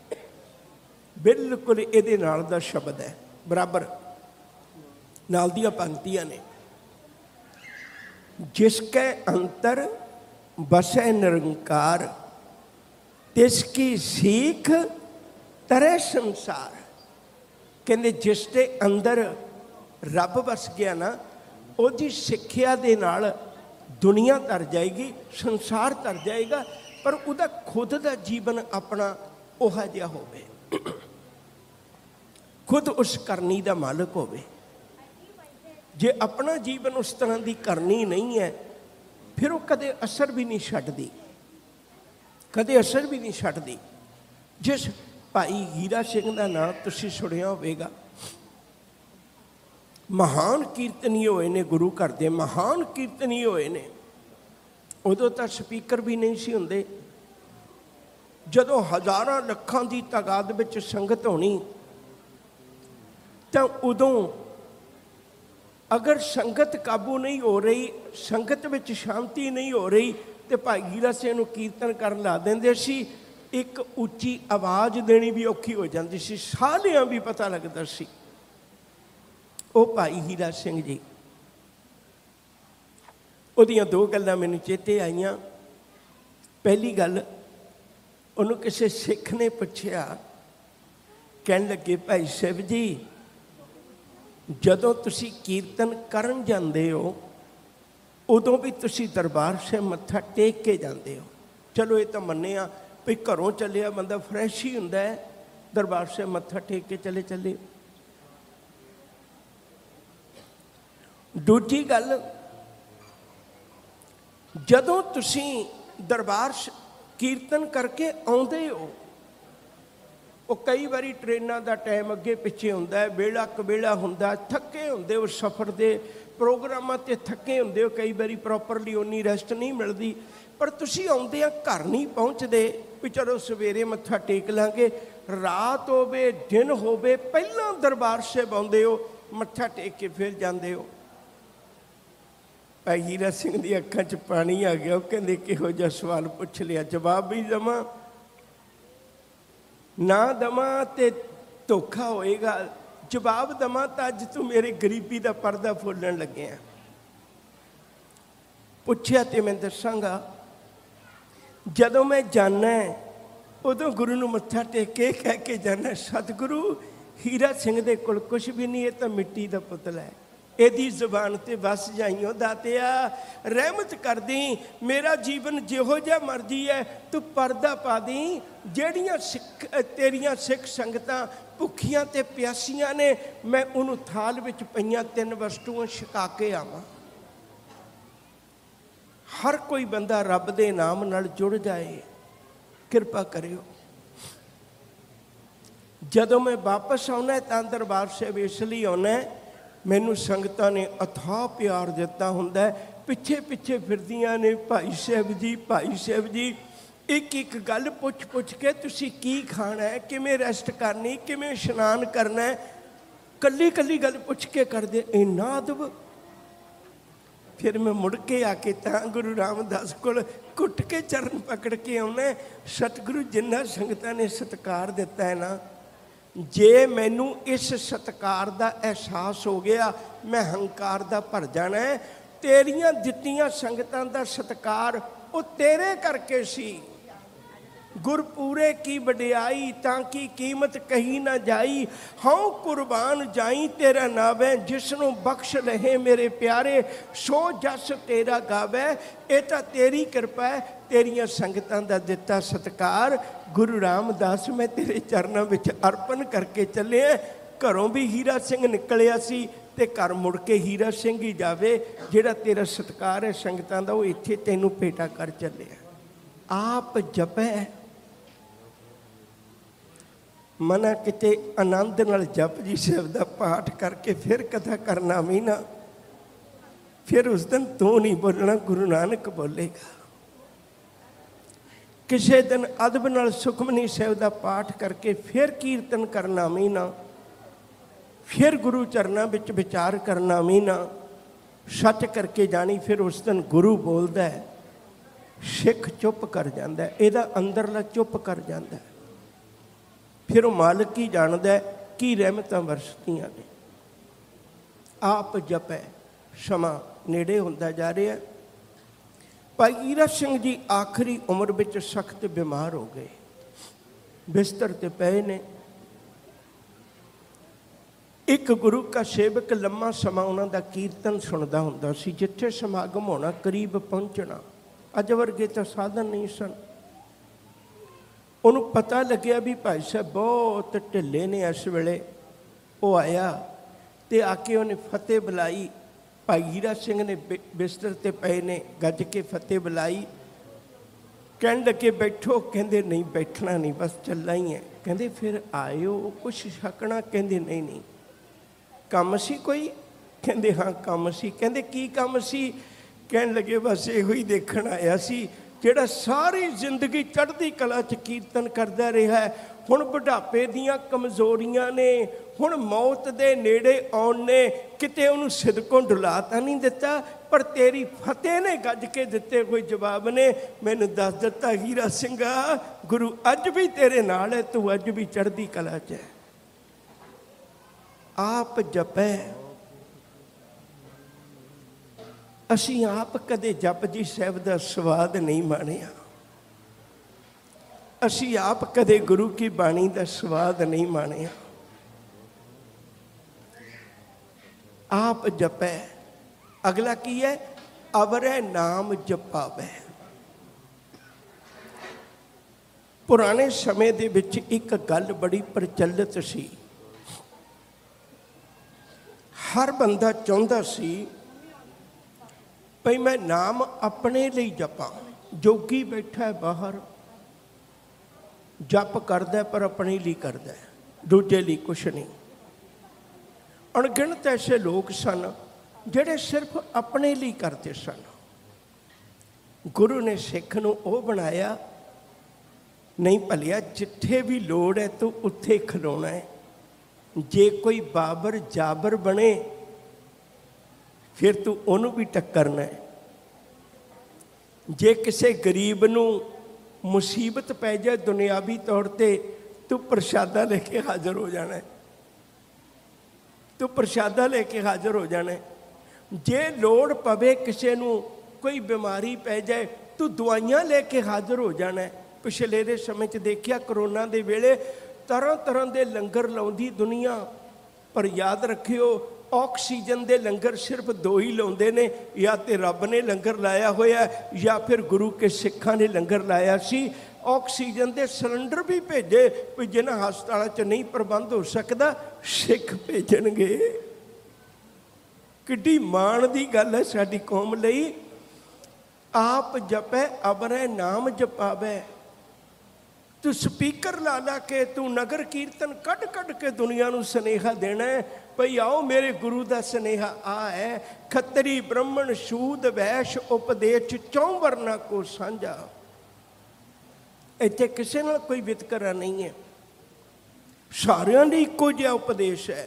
ਬਿਲਕੁਲ ਇਹਦੇ ਨਾਲ ਦਾ ਸ਼ਬਦ ਹੈ, ਬਰਾਬਰ ਨਾਲ ਦੀਆਂ ਪੰਕਤੀਆਂ ਨੇ। ਜਿਸ ਕੈ ਅੰਤਰ ਬਸੈ ਨਿਰੰਕਾਰ, ਤਿਸ ਕੀ ਸੀਖ ਤਰੈ ਸੰਸਾਰ। ਕਹਿੰਦੇ ਜਿਸ ਦੇ ਅੰਦਰ ਰੱਬ ਵਸ ਗਿਆ ਨਾ, ਉਹਦੀ ਸਿੱਖਿਆ ਦੇ ਨਾਲ ਦੁਨੀਆ ਤਰ ਜਾਏਗੀ, ਸੰਸਾਰ ਤਰ ਜਾਏਗਾ, ਪਰ ਉਹਦਾ ਖੁਦ ਦਾ ਜੀਵਨ ਆਪਣਾ ਉਹੋ ਜਿਹਾ ਹੋਵੇ, ਖੁਦ ਉਸ ਕਰਨੀ ਦਾ ਮਾਲਕ ਹੋਵੇ। ਜੇ ਆਪਣਾ ਜੀਵਨ ਉਸ ਤਰ੍ਹਾਂ ਦੀ ਕਰਨੀ ਨਹੀਂ ਹੈ, ਫਿਰ ਉਹ ਕਦੇ ਅਸਰ ਵੀ ਨਹੀਂ ਛੱਡਦੀ, ਕਦੇ ਅਸਰ ਵੀ ਨਹੀਂ ਛੱਡਦੀ। ਜਿਸ ਭਾਈ ਹੀਰਾ ਸਿੰਘ ਦਾ ਨਾਮ ਤੁਸੀਂ ਸੁਣਿਆ ਹੋਵੇਗਾ, ਮਹਾਨ ਕੀਰਤਨੀ ਹੋਏ ਨੇ, ਗੁਰੂ ਘਰ ਦੇ ਮਹਾਨ ਕੀਰਤਨੀ ਹੋਏ ਨੇ। उदों तो स्पीकर भी नहीं सी हुंदे। जदों हज़ारां लखां की तादाद विच संगत होनी तो उदों अगर संगत काबू नहीं हो रही, संगत विच शांति नहीं हो रही, तो भाई हीरा सिंह नूं कीर्तन करन ला देंदे सी। एक उच्ची आवाज़ देनी भी औखी हो जाती सी, साह लिया भी पता लगता सी। वो भाई हीरा सिंह जी, उहदियां दो गल्लां मैनूं चेते आईयां। पहली गल, उन्होंने किसी सिख ने पूछया, कहन लगे भाई शिव जी जदों तुसी कीर्तन करन जांदे हो उदों भी तुसी दरबार से मत्था टेक के जांदे हो। चलो ये तो मन्ने आ भी घरों चलिया बंदा फ्रैश ही हुंदा है, दरबार से मत्था टेक के चले चले। दूजी गल, जदों तुसी दरबार कीर्तन करके आउंदे हो, वो कई बारी ट्रेनां दा टाइम अगे पिछे हुंदा है, वेला कवेला हुंदा, थके हुंदे हो सफ़र दे प्रोग्रामां ते थके हुंदे हो, कई बारी प्रॉपरली उन्नी रेस्ट नहीं मिलती। पर तुसी आउंदे घर नहीं पहुँचते भी चलो सवेरे मत्था टेक लांगे, रात होवे दिन होवे पहला दरबार से आउंदे हो, मत्था टेक के फिर जांदे हो। भाई हीरा सिंह दी अखां च पानी आ गया। वो कहंदे किहो जिहा सवाल पुछ लिया, जवाब भी दवां ना दवां ते धोखा होएगा, जवाब दवां तो अज तू मेरे गरीबी का पर्दा फुलन लगे। पुछया तो मैं दसांगा, जदों मैं जाना उदों गुरु नूं मत्था टेक के कह के जाना, सतगुरु हीरा सिंह दे कोल कुछ भी नहीं, ये तो मिट्टी का पुतला है, एदी जुबान ते बस जाइयो दातिया, रहमत कर दी, मेरा जीवन जिहो जिहा मर्जी है तू पर्दा पा दी। जेड़ियां सिख तेरियां सिख संगतां भुखियां ते प्यासियां ने, मैं उन्हों थाल विच पईयां तीन वस्तुआं छका के आवां। हर कोई बंदा रब दे नाम नाल जुड़ जाए, कृपा करियो। जदों मैं वापस आउना तां दरबार साहिब इसलिए आउना, मैनू संगतां ने अथाह प्यार दिता हुंदा है, पिछे पिछे फिरदियां ने, भाई साहब जी भाई साहब जी, एक एक गल पुछ पुछ के तुसी की खाना है, किवें रेस्ट करनी, किवें इशनान करना है, कली कली गल पुछ के कर दे। इन्ना अदब। फिर मैं मुड़ के आके तां गुरु रामदास कोल घुट के चरण पकड़ के आउना, सतगुरु जिन्ना संगतां ने सत्कार दिता है ना, जे मैनू इस सत्कार का एहसास हो गया, मैं हंकार का भर जाना है। तेरियां दित्तियां संगतां दा सत्कार वो तेरे करके सी। गुरपूरे की वडियाई ताकि कीमत कही ना जाई, हाँ कुर्बान जाई तेरा नावे, जिसनों बख्श रहे मेरे प्यारे, सो जस तेरा गावे। ये तो तेरी कृपा है, तेरियां संगतां दा दिता सत्कार। गुरु रामदास मैं तेरे चरणों में अर्पण करके चले। घरों भी हीरा सिंह निकलिया सी ते घर मुड़ के हीरा सिंह ही जावे, जिहड़ा तेरा सत्कार है संगतां दा, वो इत्थे तैनूं भेटा कर चले। आप जपै मना किते आनंद नाल जप जी साहब का पाठ करके फिर कथा करना भी ना, फिर उस दिन तू नहीं बोलना, गुरु नानक बोलेगा। किसी दिन अदब नाल सुखमनी साहब का पाठ करके फिर कीर्तन करना भी ना, फिर गुरु चरणों विच विचार करना भी ना, सच करके जानी। फिर उस दिन गुरु बोलता है, सिख चुप कर जाता है, ਇਹਦਾ अंदरला चुप कर जाता है। फिर वो मालिक ही जानता है कि रहमत वरसदियां ने। आप जपै, समा नेड़े होंदा जा रहा है। भाई हीरा सिंह जी आखिरी उम्र विच सख्त बीमार हो गए, बिस्तर ते पए ने। एक गुरु का सेवक लम्मा समा उन्होंने कीर्तन सुनता हुंदा सी, जिथे समागम होना करीब पहुँचना, अज वर्गे तो साधन नहीं सन। उन्होंने पता लग्या भी भाई साहब बहुत ढिले ने इस वेले। वो आया तो आके उन्हें फतेह बुलाई। भाई हीरा सिंह ने बिस्तर ते पे ने गज के फतेह बुलाई। कहन लगे बैठो, कहते नहीं बैठना नहीं, बस चलना ही है। कहते फिर आयो कुछ छकना, कहते नहीं नहीं कम सी कोई, कहते हाँ कम सी। कहते की कम सी? कहन लगे बस इहो ही देखण आया सी ਜਿਹੜਾ ਸਾਰੀ ਜ਼ਿੰਦਗੀ ਚੜ੍ਹਦੀ ਕਲਾ 'ਚ ਕੀਰਤਨ ਕਰਦਾ ਰਿਹਾ। ਹੁਣ ਬੁਢਾਪੇ ਦੀਆਂ ਕਮਜ਼ੋਰੀਆਂ ਨੇ, ਹੁਣ ਮੌਤ ਦੇ ਨੇੜੇ ਆਉਣ ਨੇ, ਕਿਤੇ ਉਹਨੂੰ ਸਿਦਕੋਂ ਡੁਲਾ ਤਾਂ ਨਹੀਂ ਦਿੱਤਾ, ਪਰ ਤੇਰੀ ਫਤਿਹ ਨੇ ਗੱਜ ਕੇ ਦਿੱਤੇ ਹੋਏ ਜਵਾਬ ਨੇ ਮੈਨੂੰ ਦੱਸ ਦਿੱਤਾ, ਹੀਰਾ ਸਿੰਘਾ ਗੁਰੂ ਅੱਜ ਵੀ ਤੇਰੇ ਨਾਲ ਹੈ, ਤੂੰ ਅੱਜ ਵੀ ਚੜ੍ਹਦੀ ਕਲਾ 'ਚ ਹੈ। ਆਪ ਜਪੈ, ਅਸੀਂ ਆਪ ਕਦੇ ਜਪਜੀ ਸਾਹਿਬ ਦਾ ਸਵਾਦ ਨਹੀਂ ਮਾਣਿਆ, ਅਸੀਂ ਆਪ ਕਦੇ ਗੁਰੂ ਕੀ ਬਾਣੀ ਦਾ ਸਵਾਦ ਨਹੀਂ ਮਾਣਿਆ। ਆਪ ਜਪੈ, ਅਗਲਾ ਕੀ ਹੈ? ਅਵਰੈ ਨਾਮ ਜਪਾਵੈ। ਪੁਰਾਣੇ ਸਮੇਂ ਦੇ ਵਿੱਚ ਇੱਕ ਗੱਲ ਬੜੀ ਪ੍ਰਚਲਿਤ ਸੀ, ਹਰ ਬੰਦਾ ਚਾਹੁੰਦਾ ਸੀ ਭਈ ਮੈਂ ਨਾਮ ਆਪਣੇ ਲਈ ਜਪਾਂ। ਜੋਗੀ ਬੈਠਾ ਹੈ ਬਾਹਰ, ਜਪ ਕਰਦਾ ਪਰ ਆਪਣੇ ਲਈ ਕਰਦਾ, ਦੂਜੇ ਲਈ ਕੁਛ ਨਹੀਂ। ਅਣਗਿਣਤ ਐਸੇ ਲੋਕ ਸਨ ਜਿਹੜੇ ਸਿਰਫ ਆਪਣੇ ਲਈ ਕਰਦੇ ਸਨ। ਗੁਰੂ ਨੇ ਸਿੱਖ ਨੂੰ ਉਹ ਬਣਾਇਆ, ਨਹੀਂ ਭਲਿਆ ਜਿੱਥੇ ਵੀ ਲੋੜ ਹੈ ਤੂੰ ਉੱਥੇ ਖਲੋਣਾ ਹੈ। ਜੇ ਕੋਈ ਬਾਬਰ ਜਾਬਰ ਬਣੇ ਫਿਰ ਤੂੰ ਉਹਨੂੰ ਵੀ ਟੱਕਰਨਾ ਹੈ। ਜੇ ਕਿਸੇ ਗਰੀਬ ਨੂੰ ਮੁਸੀਬਤ ਪੈ ਜਾਏ ਦੁਨਿਆਵੀ ਤੌਰ 'ਤੇ, ਤੂੰ ਪ੍ਰਸ਼ਾਦਾ ਲੈ ਕੇ ਹਾਜ਼ਰ ਹੋ ਜਾਣਾ ਹੈ, ਤੂੰ ਪ੍ਰਸ਼ਾਦਾ ਲੈ ਕੇ ਹਾਜ਼ਰ ਹੋ ਜਾਣਾ ਹੈ। ਜੇ ਲੋੜ ਪਵੇ ਕਿਸੇ ਨੂੰ, ਕੋਈ ਬਿਮਾਰੀ ਪੈ ਜਾਏ, ਤੂੰ ਦਵਾਈਆਂ ਲੈ ਕੇ ਹਾਜ਼ਰ ਹੋ ਜਾਣਾ ਹੈ। ਪਿਛਲੇ ਦੇ ਸਮੇਂ 'ਚ ਦੇਖਿਆ ਕਰੋਨਾ ਦੇ ਵੇਲੇ ਤਰ੍ਹਾਂ ਤਰ੍ਹਾਂ ਦੇ ਲੰਗਰ ਲਾਉਂਦੀ ਦੁਨੀਆ, ਪਰ ਯਾਦ ਰੱਖਿਓ ਆਕਸੀਜਨ ਦੇ ਲੰਗਰ ਸਿਰਫ ਦੋ ਹੀ ਲਾਉਂਦੇ ਨੇ, ਜਾਂ ਤੇ ਰੱਬ ਨੇ ਲੰਗਰ ਲਾਇਆ ਹੋਇਆ ਜਾਂ ਫਿਰ ਗੁਰੂ ਕੇ ਸਿੱਖਾਂ ਨੇ ਲੰਗਰ ਲਾਇਆ ਸੀ। ਆਕਸੀਜਨ ਦੇ ਸਿਲੰਡਰ ਵੀ ਭੇਜੇ, ਵੀ ਜਿਨ੍ਹਾਂ ਹਸਪਤਾਲਾਂ 'ਚ ਨਹੀਂ ਪ੍ਰਬੰਧ ਹੋ ਸਕਦਾ ਸਿੱਖ ਭੇਜਣਗੇ। ਕਿੱਡੀ ਮਾਣ ਦੀ ਗੱਲ ਹੈ ਸਾਡੀ ਕੌਮ ਲਈ। ਆਪ ਜਪੈ ਅਵਰੈ ਨਾਮ ਜਪਾਵੈ। ਤੂੰ ਸਪੀਕਰ ਲਾ ਲਾ ਕੇ, ਤੂੰ ਨਗਰ ਕੀਰਤਨ ਕੱਢ ਕੱਢ ਕੇ ਦੁਨੀਆ ਨੂੰ ਸੁਨੇਹਾ ਦੇਣਾ ਹੈ ਭਈ ਆਓ ਮੇਰੇ ਗੁਰੂ ਦਾ ਸੁਨੇਹਾ ਆ ਹੈ, ਖੱਤਰੀ ਬ੍ਰਾਹਮਣ ਸ਼ੂਦ ਵੈਸ਼ ਉਪਦੇਸ਼ ਚੌਂ ਵਰਨਾ ਕੋ ਸਾਂਝਾ। ਇੱਥੇ ਕਿਸੇ ਨਾਲ ਕੋਈ ਵਿਤਕਰਾ ਨਹੀਂ ਹੈ, ਸਾਰਿਆਂ ਲਈ ਇੱਕੋ ਜਿਹਾ ਉਪਦੇਸ਼ ਹੈ।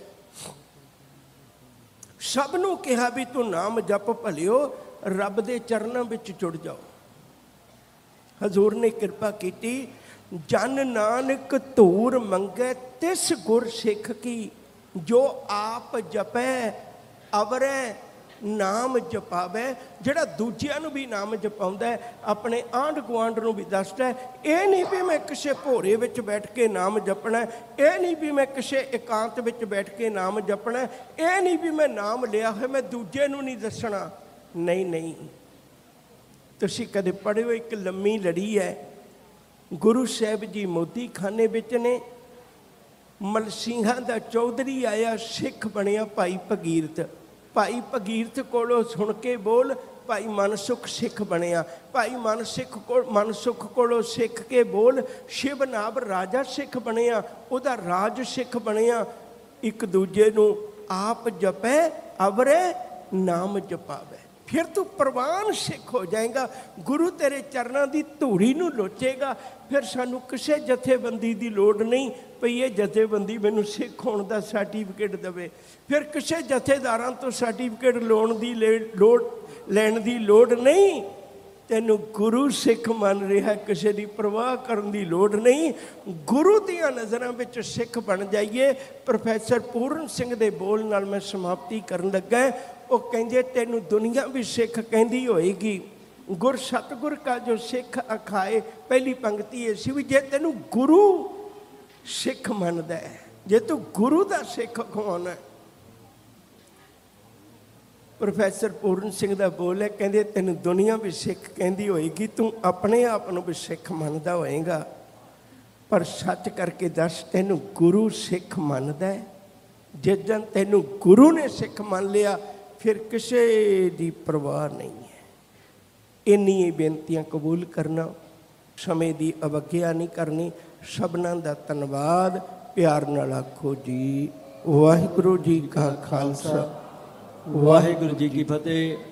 ਸਭ ਨੂੰ ਕਿਹਾ ਵੀ ਤੂੰ ਨਾਮ ਜਪ ਭਲਿਓ, ਰੱਬ ਦੇ ਚਰਨਾਂ ਵਿੱਚ ਜੁੜ ਜਾਓ। ਹਜ਼ੂਰ ਨੇ ਕਿਰਪਾ ਕੀਤੀ, ਜਨ ਨਾਨਕ ਧੂਰ ਮੰਗੈ ਤਿਸ ਗੁਰ ਸਿੱਖ ਕੀ, ਜੋ ਆਪ ਜਪੈ ਅਵਰੈ ਨਾਮ ਜਪਾਵੈ। ਜਿਹੜਾ ਦੂਜਿਆਂ ਨੂੰ ਵੀ ਨਾਮ ਜਪਾਉਂਦਾ ਹੈ, ਆਪਣੇ ਆਂਢ ਗੁਆਂਢ ਨੂੰ ਵੀ ਦੱਸਦਾ ਹੈ। ਇਹ ਨਹੀਂ ਵੀ ਮੈਂ ਕਿਸੇ ਭੋਰੇ ਵਿੱਚ ਬੈਠ ਕੇ ਨਾਮ ਜਪਣਾ, ਇਹ ਨਹੀਂ ਵੀ ਮੈਂ ਕਿਸੇ ਇਕਾਂਤ ਵਿੱਚ ਬੈਠ ਕੇ ਨਾਮ ਜਪਣਾ, ਇਹ ਨਹੀਂ ਵੀ ਮੈਂ ਨਾਮ ਲਿਆ ਹੋਇਆ ਮੈਂ ਦੂਜੇ ਨੂੰ ਨਹੀਂ ਦੱਸਣਾ। ਨਹੀਂ ਨਹੀਂ, ਤੁਸੀਂ ਕਦੇ ਪੜ੍ਹਿਓ ਇੱਕ ਲੰਮੀ ਲੜੀ ਹੈ। ਗੁਰੂ ਸਾਹਿਬ ਜੀ ਮੋਦੀ ਖਾਨੇ ਵਿੱਚ ਨੇ, ਮਲਸੀਹਾਂ ਦਾ ਚੌਧਰੀ ਆਇਆ, ਸਿੱਖ ਬਣਿਆ ਭਾਈ ਭਗੀਰਥ। ਭਾਈ ਭਗੀਰਥ ਕੋਲੋਂ ਸੁਣ ਕੇ ਬੋਲ ਭਾਈ ਮਨਸੁਖ ਸਿੱਖ ਬਣਿਆ। ਭਾਈ ਮਨਸਿੱਖ ਕੋਲ ਮਨਸੁਖ ਕੋਲੋਂ ਸਿੱਖ ਕੇ ਬੋਲ ਸ਼ਿਵਨਾਬ ਰਾਜਾ ਸਿੱਖ ਬਣਿਆ, ਉਹਦਾ ਰਾਜ ਸਿੱਖ ਬਣਿਆ। ਇੱਕ ਦੂਜੇ ਨੂੰ ਆਪ ਜਪੈ ਅਵਰੈ ਨਾਮ ਜਪਾਵੈ, ਫਿਰ ਤੂੰ ਪ੍ਰਵਾਨ ਸਿੱਖ ਹੋ ਜਾਏਗਾ। ਗੁਰੂ ਤੇਰੇ ਚਰਨਾਂ ਦੀ ਧੂੜੀ ਨੂੰ ਲੋਚੇਗਾ। ਫਿਰ ਸਾਨੂੰ ਕਿਸੇ ਜਥੇਬੰਦੀ ਦੀ ਲੋੜ ਨਹੀਂ ਪਈ ਇਹ ਜਥੇਬੰਦੀ ਮੈਨੂੰ ਸਿੱਖ ਹੋਣ ਦਾ ਸਰਟੀਫਿਕੇਟ ਦੇਵੇ। ਫਿਰ ਕਿਸੇ ਜਥੇਦਾਰਾਂ ਤੋਂ ਸਰਟੀਫਿਕੇਟ ਲਾਉਣ ਦੀ ਲੋੜ ਲੈਣ ਦੀ ਲੋੜ ਨਹੀਂ। ਤੈਨੂੰ ਗੁਰੂ ਸਿੱਖ ਮੰਨ ਰਿਹਾ, ਕਿਸੇ ਦੀ ਪਰਵਾਹ ਕਰਨ ਦੀ ਲੋੜ ਨਹੀਂ। ਗੁਰੂ ਦੀਆਂ ਨਜ਼ਰਾਂ ਵਿੱਚ ਸਿੱਖ ਬਣ ਜਾਈਏ। ਪ੍ਰੋਫੈਸਰ ਪੂਰਨ ਸਿੰਘ ਦੇ ਬੋਲ ਨਾਲ ਮੈਂ ਸਮਾਪਤੀ ਕਰਨ ਲੱਗਾ। ਉਹ ਕਹਿੰਦੇ ਤੈਨੂੰ ਦੁਨੀਆ ਵੀ ਸਿੱਖ ਕਹਿੰਦੀ ਹੋਏਗੀ। ਗੁਰ ਸਤਿਗੁਰ ਕਾ ਜੋ ਸਿੱਖ ਅਖਾਏ, ਪਹਿਲੀ ਪੰਕਤੀ ਇਹ ਸੀ ਵੀ ਜੇ ਤੈਨੂੰ ਗੁਰੂ ਸਿੱਖ ਮੰਨਦਾ ਹੈ, ਜੇ ਤੂੰ ਗੁਰੂ ਦਾ ਸਿੱਖ ਅਖਵਾਉਣਾ। ਪ੍ਰੋਫੈਸਰ ਪੂਰਨ ਸਿੰਘ ਦਾ ਬੋਲ ਹੈ, ਕਹਿੰਦੇ ਤੈਨੂੰ ਦੁਨੀਆ ਵੀ ਸਿੱਖ ਕਹਿੰਦੀ ਹੋਏਗੀ, ਤੂੰ ਆਪਣੇ ਆਪ ਨੂੰ ਵੀ ਸਿੱਖ ਮੰਨਦਾ ਹੋਏਗਾ, ਪਰ ਸੱਚ ਕਰਕੇ ਦੱਸ ਤੈਨੂੰ ਗੁਰੂ ਸਿੱਖ ਮੰਨਦਾ ਹੈ? ਜਿਸ ਦਿਨ ਤੈਨੂੰ ਗੁਰੂ ਨੇ ਸਿੱਖ ਮੰਨ ਲਿਆ ਫਿਰ ਕਿਸੇ ਦੀ ਪਰਵਾਹ ਨਹੀਂ ਹੈ। ਇੰਨੀ ਬੇਨਤੀਆਂ ਕਬੂਲ ਕਰਨਾ, ਸਮੇਂ ਦੀ ਅਵਗਿਆ ਨਹੀਂ ਕਰਨੀ। ਸਭਨਾਂ ਦਾ ਧੰਨਵਾਦ। ਪਿਆਰ ਨਾਲ ਆਖੋ ਜੀ ਵਾਹਿਗੁਰੂ ਜੀ ਕਾ ਖਾਲਸਾ, ਵਾਹਿਗੁਰੂ ਜੀ ਕੀ ਫਤਿਹ।